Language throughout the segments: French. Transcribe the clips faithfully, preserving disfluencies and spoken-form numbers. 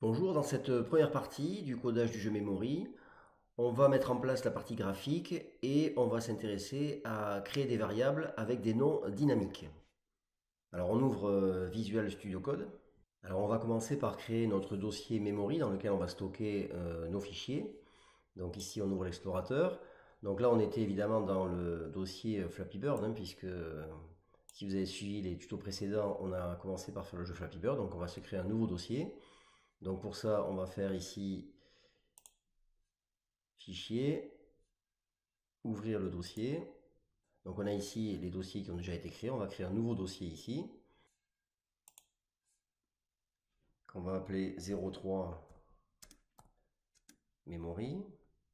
Bonjour, dans cette première partie du codage du jeu Memory, on va mettre en place la partie graphique et on va s'intéresser à créer des variables avec des noms dynamiques. Alors on ouvre euh, Visual Studio Code. Alors on va commencer par créer notre dossier Memory dans lequel on va stocker euh, nos fichiers. Donc ici on ouvre l'explorateur. Donc là on était évidemment dans le dossier Flappy Bird, hein, puisque euh, si vous avez suivi les tutos précédents, on a commencé par faire le jeu Flappy Bird. Donc on va se créer un nouveau dossier. Donc pour ça, on va faire ici Fichier, ouvrir le dossier. Donc on a ici les dossiers qui ont déjà été créés. On va créer un nouveau dossier ici, qu'on va appeler zéro trois Memory.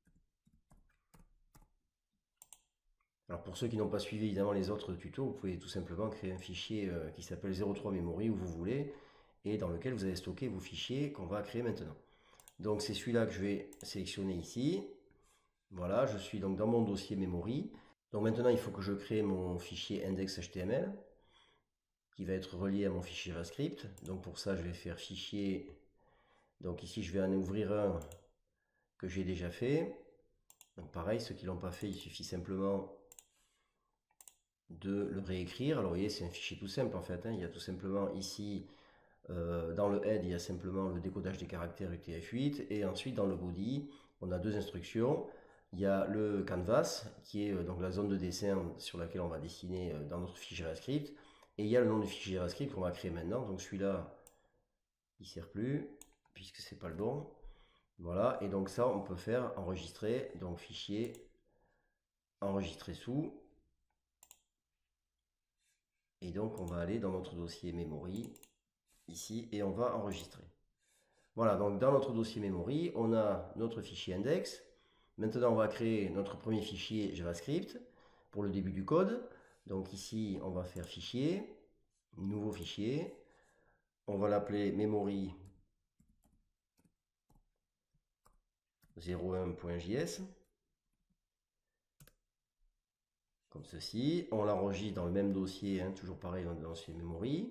Alors pour ceux qui n'ont pas suivi évidemment les autres tutos, vous pouvez tout simplement créer un fichier euh, qui s'appelle zéro trois Memory où vous voulez et dans lequel vous allez stocker vos fichiers qu'on va créer maintenant. Donc c'est celui-là que je vais sélectionner ici. Voilà, je suis donc dans mon dossier Memory. Donc maintenant il faut que je crée mon fichier index.html qui va être relié à mon fichier JavaScript. Donc pour ça je vais faire fichier. Donc ici je vais en ouvrir un que j'ai déjà fait. Donc pareil, ceux qui ne l'ont pas fait, il suffit simplement de le réécrire. Alors vous voyez, c'est un fichier tout simple en fait, hein. Il y a tout simplement ici, euh, dans le head, il y a simplement le décodage des caractères U T F huit. Et ensuite dans le body, on a deux instructions. Il y a le canvas, qui est euh, donc la zone de dessin sur laquelle on va dessiner euh, dans notre fichier JavaScript. Et il y a le nom du fichier JavaScript qu'on va créer maintenant. Donc celui-là, il ne sert plus, puisque c'est pas le bon. Voilà, et donc ça, on peut faire enregistrer, donc fichier, enregistrer sous. Et donc on va aller dans notre dossier memory, ici, et on va enregistrer. Voilà, donc dans notre dossier memory, on a notre fichier index. Maintenant, on va créer notre premier fichier JavaScript pour le début du code. Donc ici, on va faire fichier, nouveau fichier. On va l'appeler memory zéro un point j s. Comme ceci. On l'enregistre dans le même dossier, hein, toujours pareil dans le dossier memory.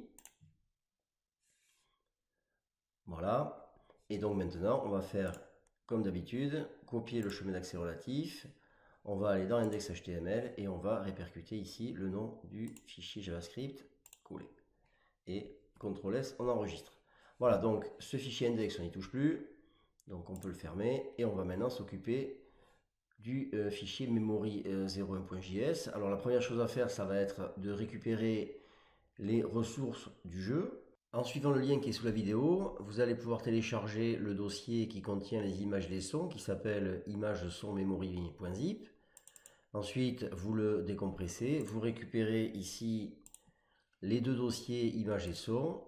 Voilà. Et donc maintenant, on va faire comme d'habitude, copier le chemin d'accès relatif. On va aller dans index.html et on va répercuter ici le nom du fichier JavaScript collé. Et contrôle S, on enregistre. Voilà, donc ce fichier index, on n'y touche plus. Donc on peut le fermer et on va maintenant s'occuper du euh, fichier memory euh, zéro un point j s. Alors la première chose à faire, ça va être de récupérer les ressources du jeu. En suivant le lien qui est sous la vidéo, vous allez pouvoir télécharger le dossier qui contient les images des sons qui s'appelle image son memory.zip. Ensuite, vous le décompressez, vous récupérez ici les deux dossiers images et sons.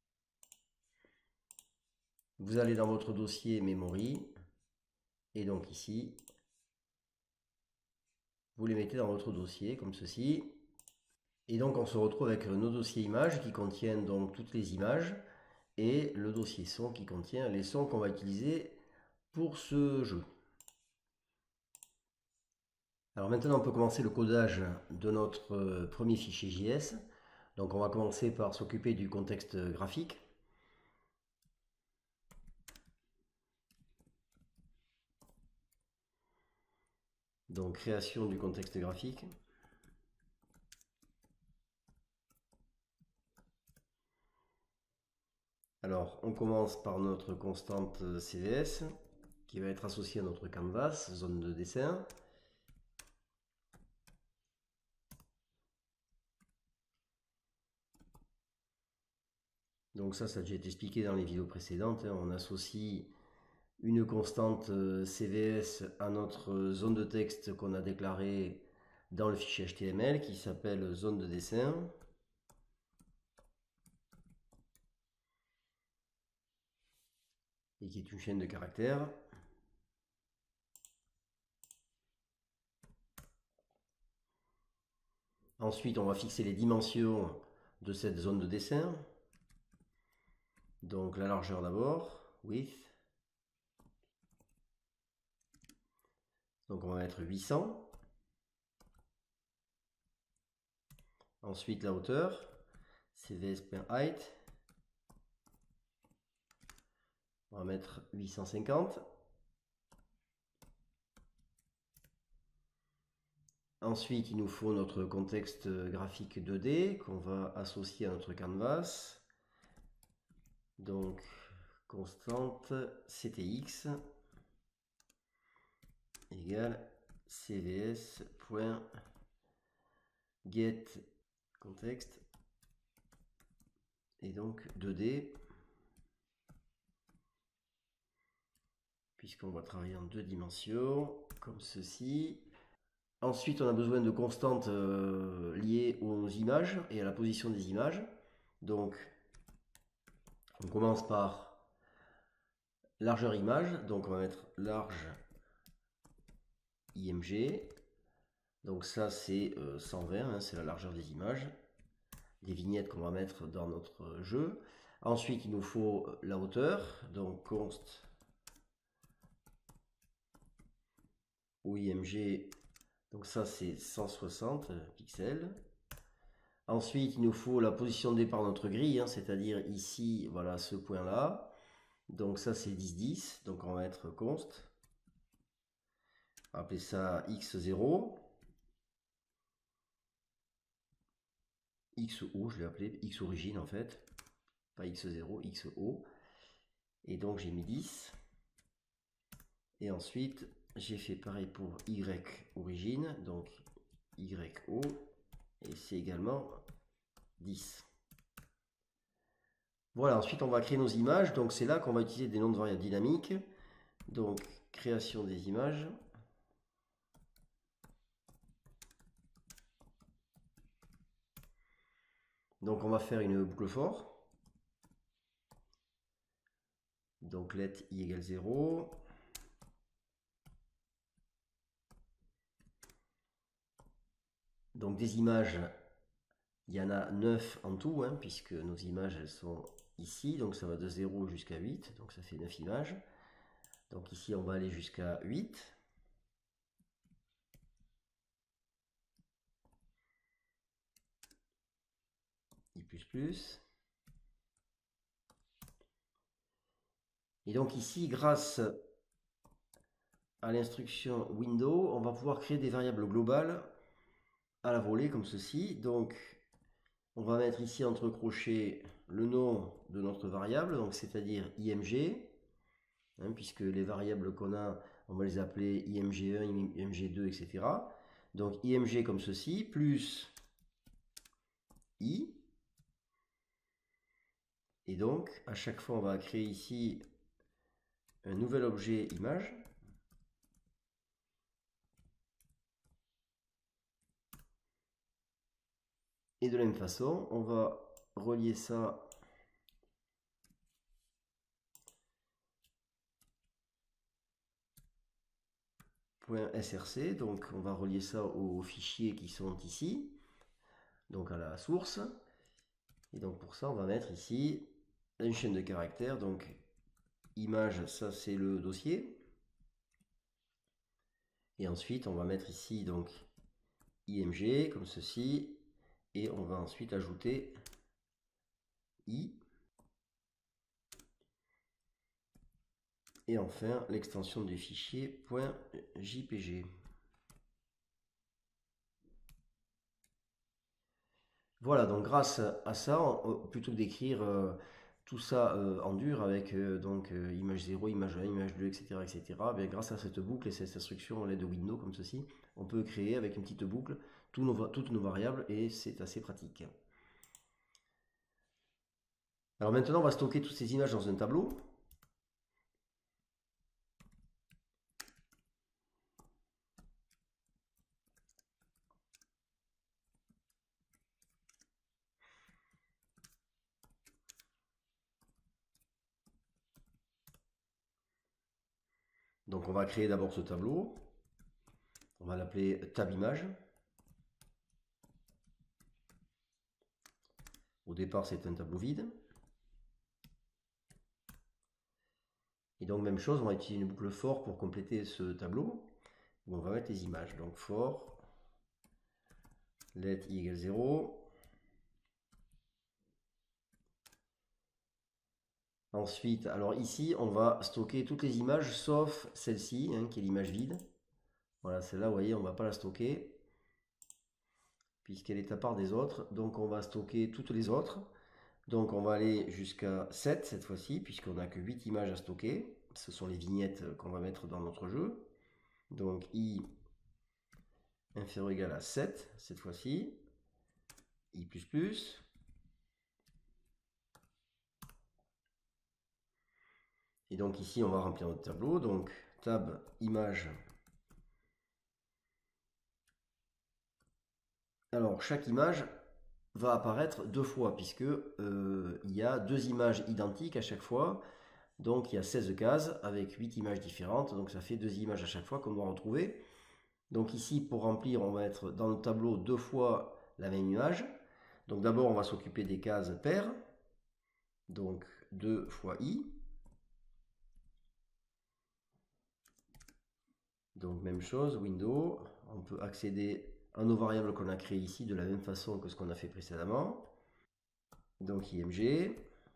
Vous allez dans votre dossier memory et donc ici, vous les mettez dans votre dossier comme ceci. Et donc on se retrouve avec nos dossiers images qui contiennent donc toutes les images et le dossier son qui contient les sons qu'on va utiliser pour ce jeu. Alors maintenant on peut commencer le codage de notre euh, premier fichier J S. Donc on va commencer par s'occuper du contexte graphique. Donc création du contexte graphique. Alors on commence par notre constante C V S qui va être associée à notre canvas, zone de dessin. Donc ça, ça a déjà été expliqué dans les vidéos précédentes, hein. On associe une constante C V S à notre zone de texte qu'on a déclarée dans le fichier H T M L qui s'appelle zone de dessin. Et qui est une chaîne de caractères. Ensuite, on va fixer les dimensions de cette zone de dessin. Donc la largeur d'abord, width. Donc on va mettre huit cents. Ensuite la hauteur, cvs.height. On va mettre huit cent cinquante. Ensuite, il nous faut notre contexte graphique deux D qu'on va associer à notre canvas. Donc, constante C T X égale cvs.getContext et donc deux D, puisqu'on va travailler en deux dimensions, comme ceci. Ensuite, on a besoin de constantes euh, liées aux images et à la position des images. Donc, on commence par largeur image. Donc, on va mettre large I M G. Donc ça, c'est euh, cent vingt, hein, c'est la largeur des images, des vignettes qu'on va mettre dans notre jeu. Ensuite, il nous faut la hauteur. Donc, const O I M G. Donc ça, c'est cent soixante pixels. Ensuite, il nous faut la position de départ de notre grille, hein, c'est-à-dire ici, voilà, ce point-là. Donc ça, c'est dix dix. Donc on va mettre const. On va appeler ça x zéro. X O, je l'ai appelé X origine en fait. Pas x zéro, X O. Et donc j'ai mis dix. Et ensuite, j'ai fait pareil pour Y origine. Donc Y O. Et c'est également dix. Voilà, ensuite on va créer nos images. Donc c'est là qu'on va utiliser des noms de variables dynamiques. Donc création des images. Donc on va faire une boucle for. Donc let i égale zéro. Donc des images, il y en a neuf en tout, hein, puisque nos images elles sont ici. Donc ça va de zéro jusqu'à huit. Donc ça fait neuf images. Donc ici on va aller jusqu'à huit. I plus plus. Et donc ici, grâce à l'instruction window, on va pouvoir créer des variables globales à la volée comme ceci. Donc on va mettre ici entre crochets le nom de notre variable, donc c'est-à-dire I M G, hein, puisque les variables qu'on a, on va les appeler I M G un, I M G deux, et cetera. Donc I M G comme ceci, plus I. Et donc, à chaque fois, on va créer ici un nouvel objet image. Et de la même façon, on va relier ça .src, donc on va relier ça aux fichiers qui sont ici, donc à la source. Et donc pour ça, on va mettre ici une chaîne de caractères, donc image, ça c'est le dossier. Et ensuite, on va mettre ici donc I M G comme ceci, et on va ensuite ajouter I. Et enfin, l'extension du fichier .jpg. Voilà, donc grâce à ça, on, plutôt que d'écrire euh, tout ça euh, en dur avec euh, donc euh, image zéro, image un, image deux, et cetera, et cetera, bien, grâce à cette boucle et cette instruction à l'aide de Windows comme ceci, on peut créer avec une petite boucle tous nos, toutes nos variables et c'est assez pratique. Alors maintenant, on va stocker toutes ces images dans un tableau. Donc on va créer d'abord ce tableau. On va l'appeler tab image. Au départ, c'est un tableau vide. Et donc même chose, on va utiliser une boucle for pour compléter ce tableau. Où on va mettre les images. Donc for let i égale zéro. Ensuite, alors ici, on va stocker toutes les images sauf celle-ci, hein, qui est l'image vide. Voilà, celle-là, vous voyez, on ne va pas la stocker puisqu'elle est à part des autres. Donc, on va stocker toutes les autres. Donc, on va aller jusqu'à sept cette fois-ci, puisqu'on n'a que huit images à stocker. Ce sont les vignettes qu'on va mettre dans notre jeu. Donc, i inférieur ou égal à sept cette fois-ci. I plus plus. Et donc ici, on va remplir notre tableau. Donc, tab image. Alors, chaque image va apparaître deux fois, puisque euh, il y a deux images identiques à chaque fois. Donc, il y a seize cases avec huit images différentes. Donc, ça fait deux images à chaque fois qu'on doit retrouver. Donc ici, pour remplir, on va mettre dans le tableau deux fois la même image. Donc d'abord, on va s'occuper des cases paires. Donc deux fois i. Donc même chose, window. On peut accéder à nos variables qu'on a créées ici de la même façon que ce qu'on a fait précédemment. Donc img.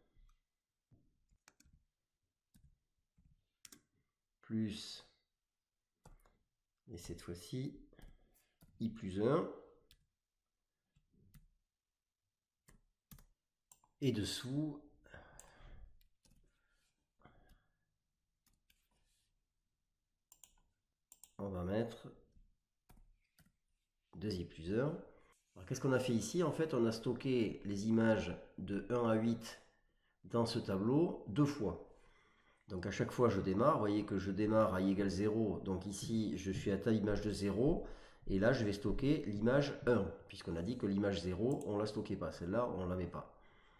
Plus, et cette fois-ci, i plus un. Et dessous, on va mettre deux i plus un. Alors qu'est-ce qu'on a fait ici? En fait, on a stocké les images de un à huit dans ce tableau deux fois. Donc à chaque fois je démarre, vous voyez que je démarre à i égale zéro, donc ici je suis à taille image de zéro, et là je vais stocker l'image un, puisqu'on a dit que l'image zéro, on ne la stockait pas, celle-là on ne la met pas.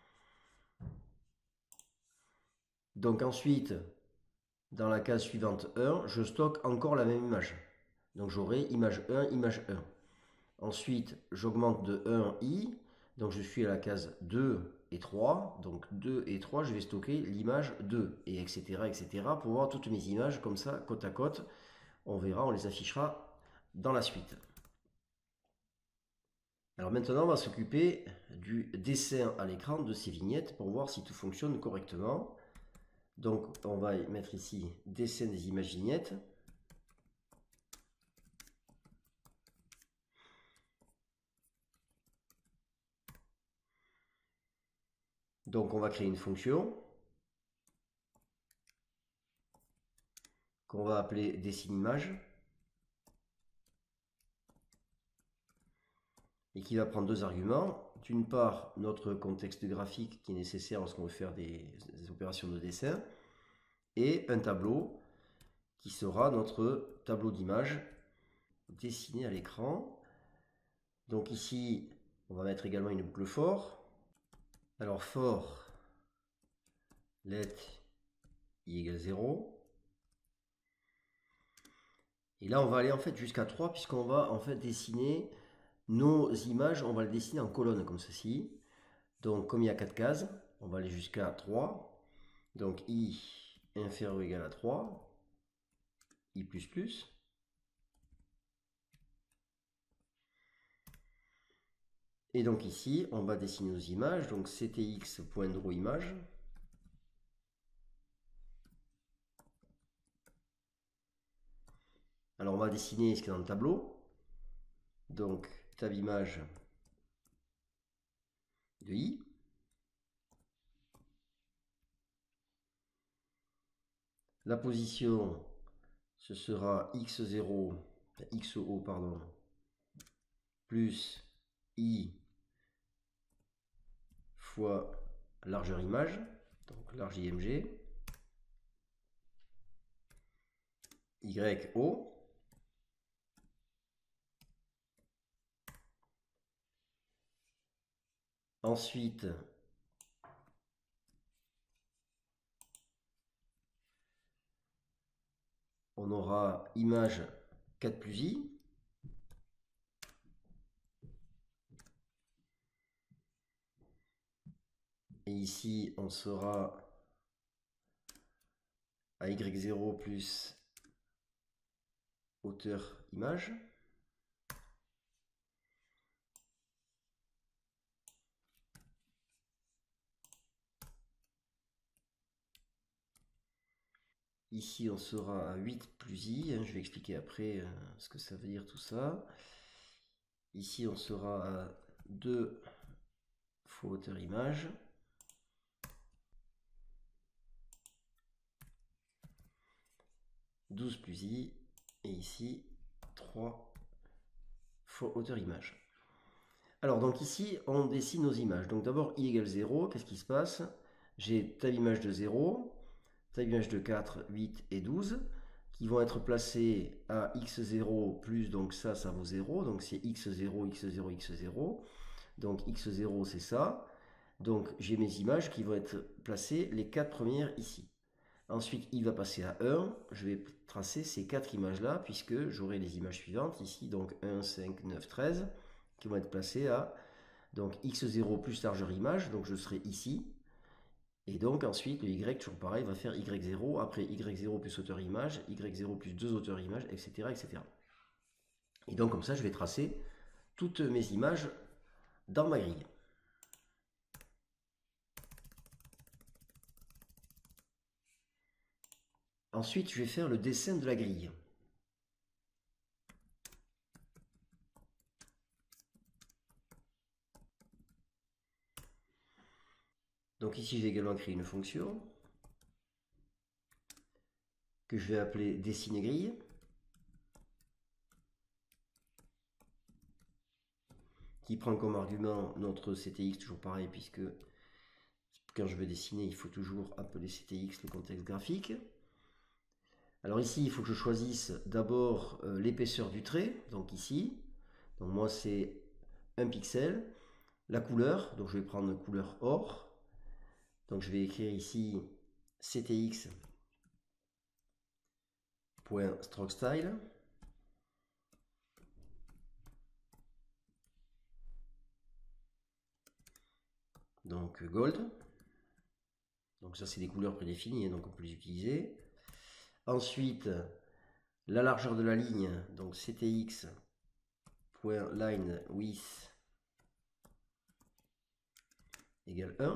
Donc ensuite, dans la case suivante un, je stocke encore la même image. Donc j'aurai image un, image un. Ensuite, j'augmente de un i, donc je suis à la case deux et trois, donc deux et trois, je vais stocker l'image deux, et etc, et cetera, pour voir toutes mes images comme ça, côte à côte. On verra, on les affichera dans la suite. Alors maintenant, on va s'occuper du dessin à l'écran de ces vignettes pour voir si tout fonctionne correctement. Donc, on va mettre ici dessin des images vignettes. Donc, on va créer une fonction qu'on va appeler dessine image et qui va prendre deux arguments. D'une part, notre contexte graphique qui est nécessaire lorsqu'on veut faire des, des opérations de dessin, et un tableau qui sera notre tableau d'image dessiné à l'écran. Donc ici, on va mettre également une boucle for. Alors for let i égale zéro. Et là, on va aller en fait jusqu'à trois puisqu'on va en fait dessiner nos images, on va les dessiner en colonnes comme ceci. Donc comme il y a quatre cases, on va aller jusqu'à trois. Donc i inférieur ou égal à trois, i plus plus. Et donc ici, on va dessiner nos images. Donc ctx.drawImage. Alors on va dessiner ce qui est dans le tableau. Donc tab image de i. La position, ce sera x zéro, xo pardon, plus i fois largeur image, donc large img, yo. Ensuite, on aura image quatre plus i. Et ici, on sera à y zéro plus hauteur image. Ici, on sera à huit plus i. Hein, je vais expliquer après euh, ce que ça veut dire tout ça. Ici, on sera à deux fois hauteur image. douze plus i. Et ici, trois fois hauteur image. Alors, donc ici, on dessine nos images. Donc d'abord, i égale zéro. Qu'est-ce qui se passe? J'ai telle image de zéro, telle image de quatre, huit et douze qui vont être placées à x zéro plus, donc ça, ça vaut zéro. Donc c'est x zéro, x zéro, x zéro. Donc x zéro, c'est ça. Donc j'ai mes images qui vont être placées, les quatre premières ici. Ensuite, il va passer à un. Je vais tracer ces quatre images-là, puisque j'aurai les images suivantes ici. Donc un, cinq, neuf, treize, qui vont être placées à donc x zéro plus largeur image. Donc je serai ici. Et donc ensuite, le y, toujours pareil, va faire y zéro. Après y zéro plus hauteur image, y zéro plus deux hauteurs image, et cetera, et cetera. Et donc comme ça, je vais tracer toutes mes images dans ma grille. Ensuite, je vais faire le dessin de la grille. Donc ici, j'ai également créé une fonction que je vais appeler dessiner grille. Qui prend comme argument notre C T X, toujours pareil, puisque quand je veux dessiner, il faut toujours appeler C T X le contexte graphique. Alors ici, il faut que je choisisse d'abord euh, l'épaisseur du trait, donc ici. Donc moi, c'est un pixel. La couleur, donc je vais prendre couleur or. Donc je vais écrire ici C T X.StrokeStyle. Donc gold. Donc ça, c'est des couleurs prédéfinies, donc on peut les utiliser. Ensuite, la largeur de la ligne, donc C T X.LineWidth égale un.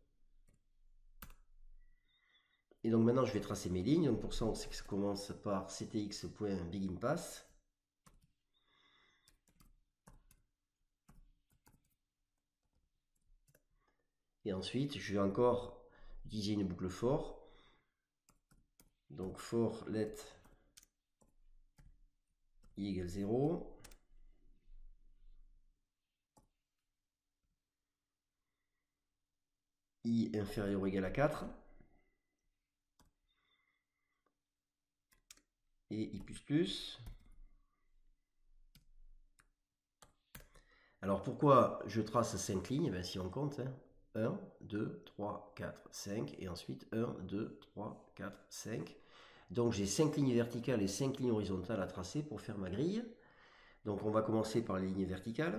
Et donc maintenant, je vais tracer mes lignes. Donc pour ça, on sait que ça commence par C T X.BeginPath. Et ensuite, je vais encore utiliser une boucle for. Donc for let i égale zéro. I inférieur ou égal à quatre. Et i plus plus. Alors pourquoi je trace cinq lignes? Ben, si on compte, hein. un, deux, trois, quatre, cinq. Et ensuite un, deux, trois, quatre, cinq. Donc j'ai cinq lignes verticales et cinq lignes horizontales à tracer pour faire ma grille. Donc on va commencer par les lignes verticales.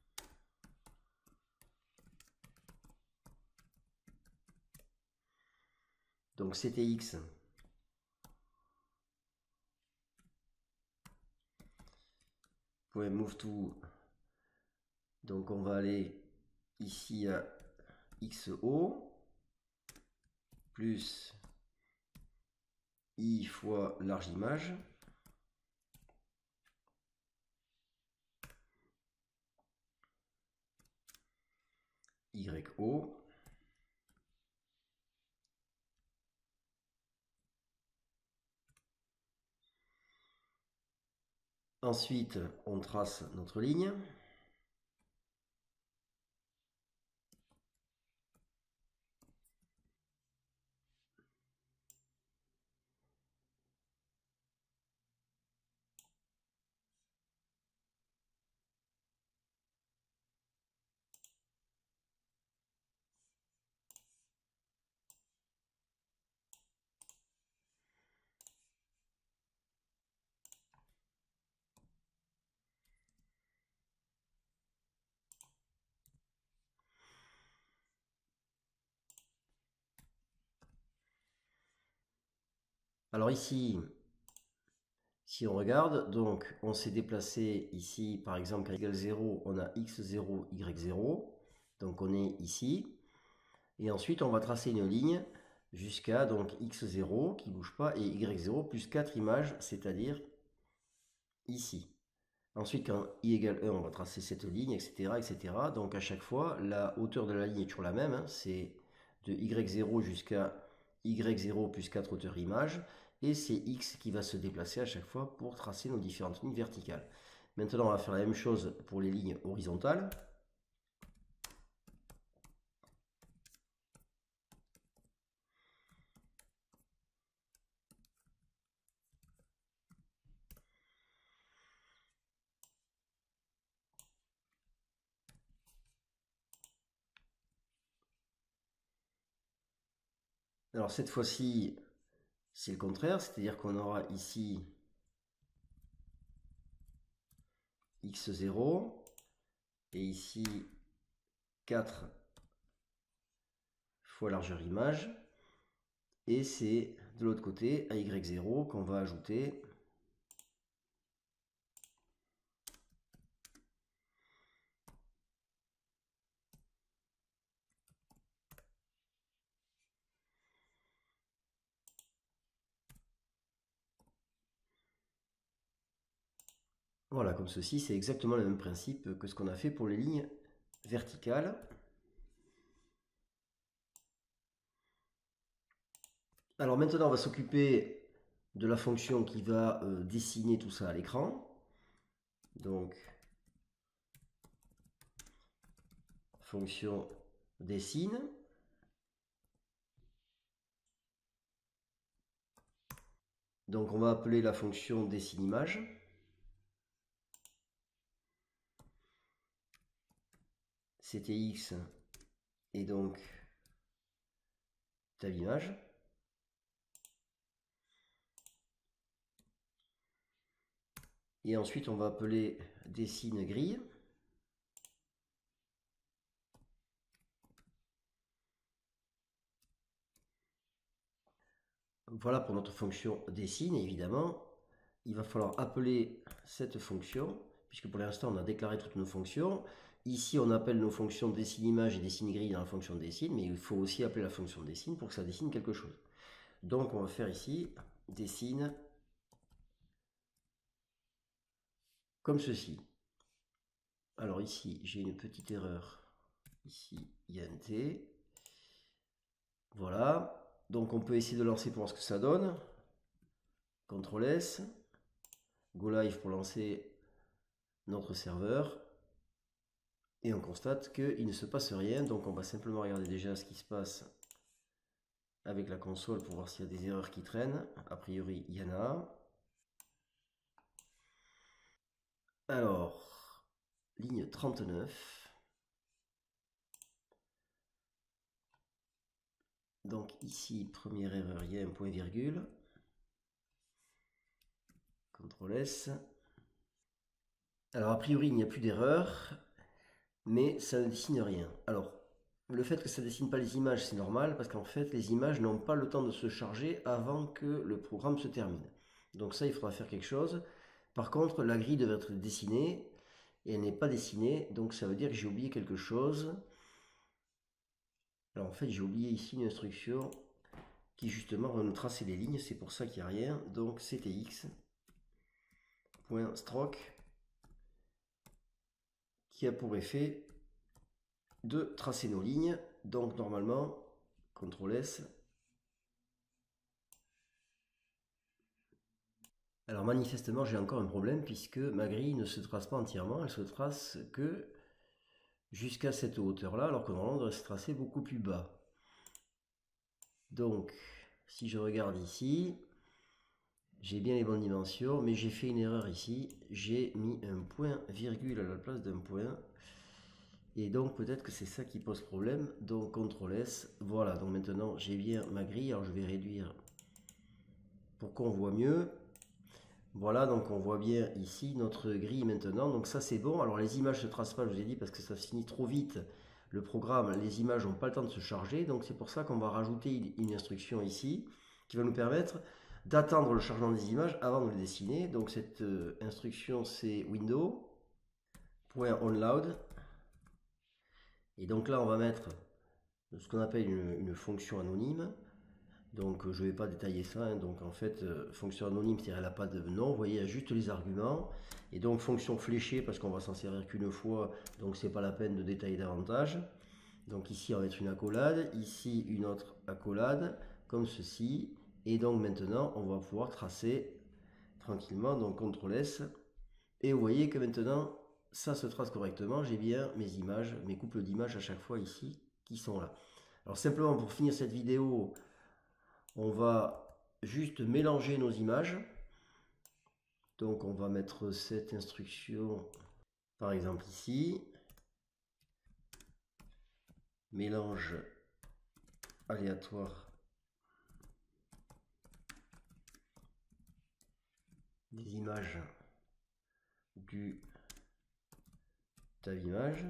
Donc C T X move to, donc on va aller ici à X O plus I fois large image Y O. Ensuite, on trace notre ligne. Alors ici, si on regarde, donc on s'est déplacé ici, par exemple, à égale zéro, on a x zéro, y zéro. Donc on est ici. Et ensuite, on va tracer une ligne jusqu'à donc x zéro qui ne bouge pas et y zéro plus quatre images, c'est-à-dire ici. Ensuite, quand i égale un, on va tracer cette ligne, et cetera, et cetera. Donc à chaque fois, la hauteur de la ligne est toujours la même, hein, c'est de y zéro jusqu'à y zéro plus quatre hauteurs images, et c'est x qui va se déplacer à chaque fois pour tracer nos différentes lignes verticales. Maintenant, on va faire la même chose pour les lignes horizontales. Alors cette fois-ci, c'est le contraire, c'est-à-dire qu'on aura ici x zéro et ici quatre fois largeur image. Et c'est de l'autre côté à y zéro qu'on va ajouter voilà, comme ceci, c'est exactement le même principe que ce qu'on a fait pour les lignes verticales. Alors maintenant, on va s'occuper de la fonction qui va euh, dessiner tout ça à l'écran. Donc, fonction dessine. Donc, on va appeler la fonction dessine image. C'était x et donc tab image. Et ensuite, on va appeler dessine grille. Voilà pour notre fonction dessine. Et évidemment, il va falloir appeler cette fonction, puisque pour l'instant, on a déclaré toutes nos fonctions. Ici, on appelle nos fonctions dessine image et dessine grille dans la fonction dessine, mais il faut aussi appeler la fonction dessine pour que ça dessine quelque chose. Donc, on va faire ici dessine comme ceci. Alors ici, j'ai une petite erreur. Ici, il y a un T. Voilà. Donc, on peut essayer de lancer pour voir ce que ça donne. contrôle S. Go live pour lancer notre serveur. Et on constate qu'il ne se passe rien. Donc, on va simplement regarder déjà ce qui se passe avec la console pour voir s'il y a des erreurs qui traînent. A priori, il y en a. Alors, ligne trente-neuf. Donc ici, première erreur, il y a un point virgule. contrôle S. Alors, a priori, il n'y a plus d'erreur, mais ça ne dessine rien. Alors, le fait que ça ne dessine pas les images, c'est normal, parce qu'en fait, les images n'ont pas le temps de se charger avant que le programme se termine. Donc ça, il faudra faire quelque chose. Par contre, la grille devrait être dessinée, et elle n'est pas dessinée, donc ça veut dire que j'ai oublié quelque chose. Alors en fait, j'ai oublié ici une instruction qui justement va nous tracer les lignes, c'est pour ça qu'il n'y a rien. Donc ctx.stroke qui a pour effet de tracer nos lignes. Donc normalement, contrôle S. Alors manifestement, j'ai encore un problème puisque ma grille ne se trace pas entièrement, elle se trace que jusqu'à cette hauteur-là, alors que normalement, on devrait se tracer beaucoup plus bas. Donc, si je regarde ici, j'ai bien les bonnes dimensions, mais j'ai fait une erreur ici. J'ai mis un point virgule à la place d'un point. Et donc peut-être que c'est ça qui pose problème. Donc contrôle S. Voilà, donc maintenant j'ai bien ma grille. Alors je vais réduire pour qu'on voit mieux. Voilà, donc on voit bien ici notre grille maintenant. Donc ça c'est bon. Alors les images ne se tracent pas, je vous ai dit, parce que ça finit trop vite. Le programme, les images n'ont pas le temps de se charger. Donc c'est pour ça qu'on va rajouter une instruction ici qui va nous permettre d'attendre le chargement des images avant de les dessiner. Donc cette euh, instruction c'est window.onload. Et donc là on va mettre ce qu'on appelle une, une fonction anonyme. Donc je ne vais pas détailler ça, hein. Donc en fait, euh, fonction anonyme, c'est-à-dire elle n'a pas de nom, vous voyez, il y a juste les arguments. Et donc fonction fléchée, parce qu'on va s'en servir qu'une fois, donc c'est pas la peine de détailler davantage. Donc ici on va mettre une accolade, ici une autre accolade, comme ceci. Et donc maintenant on va pouvoir tracer tranquillement, donc contrôle S. Et vous voyez que maintenant ça se trace correctement, j'ai bien mes images, mes couples d'images à chaque fois ici qui sont là. Alors simplement pour finir cette vidéo, on va juste mélanger nos images. Donc on va mettre cette instruction par exemple ici. Mélange aléatoire des images du tab image.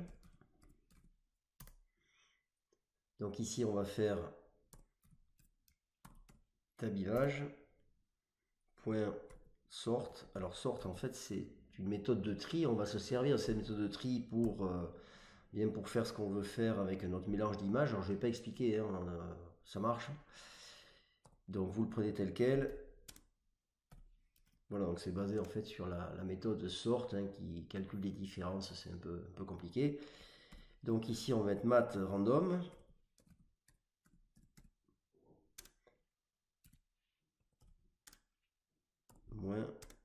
Donc ici on va faire tab image point sort. Alors sort en fait c'est une méthode de tri, on va se servir de cette méthode de tri pour euh, bien pour faire ce qu'on veut faire avec notre mélange d'images. Alors je vais pas expliquer, hein, euh, ça marche. Donc vous le prenez tel quel. Voilà, donc c'est basé en fait sur la, la méthode sort, hein, qui calcule les différences, c'est un peu, un peu compliqué. Donc ici on va mettre mat random. Moins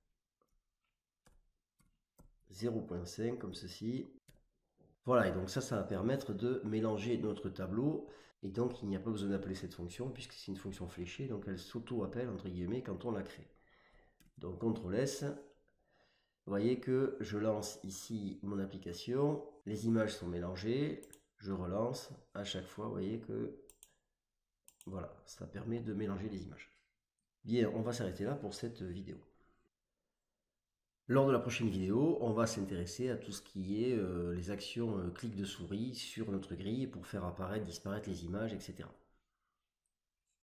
zéro virgule cinq comme ceci. Voilà, et donc ça, ça va permettre de mélanger notre tableau. Et donc il n'y a pas besoin d'appeler cette fonction puisque c'est une fonction fléchée, donc elle s'auto-appelle entre guillemets quand on la crée. Donc contrôle S. Vous voyez que je lance ici mon application, les images sont mélangées, je relance, à chaque fois, vous voyez que voilà, ça permet de mélanger les images. Bien, on va s'arrêter là pour cette vidéo. Lors de la prochaine vidéo, on va s'intéresser à tout ce qui est euh, les actions euh, clic de souris sur notre grille pour faire apparaître, disparaître les images, et cetera.